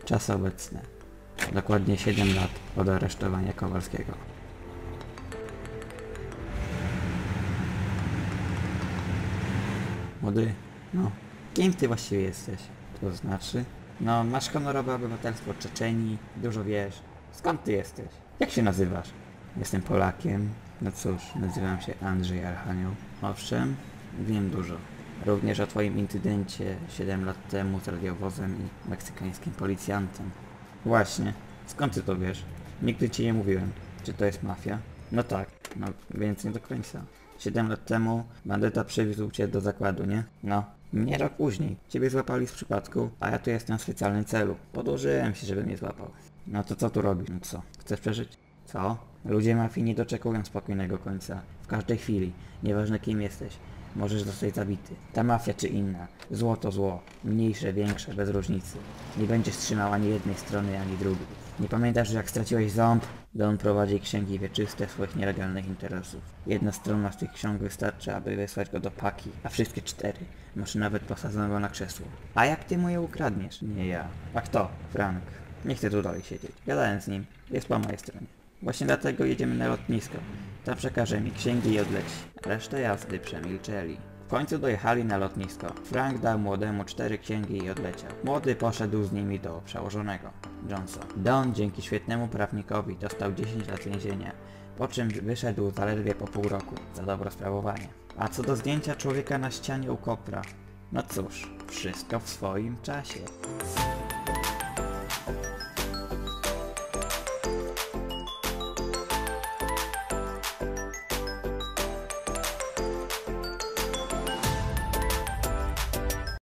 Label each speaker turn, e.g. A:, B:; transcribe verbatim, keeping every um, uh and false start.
A: Czasy obecne. Dokładnie siedem lat od aresztowania Kowalskiego. Młody, no, kim ty właściwie jesteś? To znaczy? No, masz honorowe obywatelstwo Czeczenii, dużo wiesz. Skąd ty jesteś? Jak się nazywasz? Jestem Polakiem. No cóż, nazywam się Andrzej Archanioł. Owszem, wiem dużo. Również o twoim incydencie siedem lat temu z radiowozem i meksykańskim policjantem. Właśnie, skąd ty to wiesz? Nigdy ci nie mówiłem. Czy to jest mafia? No tak, no więc nie do końca. siedem lat temu bandyta przywiózł cię do zakładu, nie? No. Mnie rok później. Ciebie złapali z przypadku, a ja tu jestem w specjalnym celu. Podłożyłem się, żeby mnie złapał. No to co tu robisz? No co? Chcesz przeżyć? Co? Ludzie mafii nie doczekują spokojnego końca. W każdej chwili. Nieważne kim jesteś. Możesz zostać zabity. Ta mafia czy inna. Zło to zło. Mniejsze, większe, bez różnicy. Nie będziesz trzymał ani jednej strony, ani drugiej. Nie pamiętasz, że jak straciłeś ząb? Don prowadzi księgi wieczyste swoich nielegalnych interesów. Jedna strona z tych ksiąg wystarczy, aby wysłać go do paki, a wszystkie cztery. Masz nawet posadzonego na krzesło. A jak ty mu je ukradniesz? Nie ja. A kto? Frank. Nie chcę tu dalej siedzieć. Gadałem z nim. Jest po mojej stronie. Właśnie dlatego jedziemy na lotnisko. Tam przekaże mi księgi i odleci. Resztę jazdy przemilczeli. W końcu dojechali na lotnisko. Frank dał młodemu cztery księgi i odleciał. Młody poszedł z nimi do przełożonego, Johnsa. Don dzięki świetnemu prawnikowi dostał dziesięć lat więzienia, po czym wyszedł zaledwie po pół roku za dobre sprawowanie. A co do zdjęcia człowieka na ścianie u kopra, no cóż, wszystko w swoim czasie.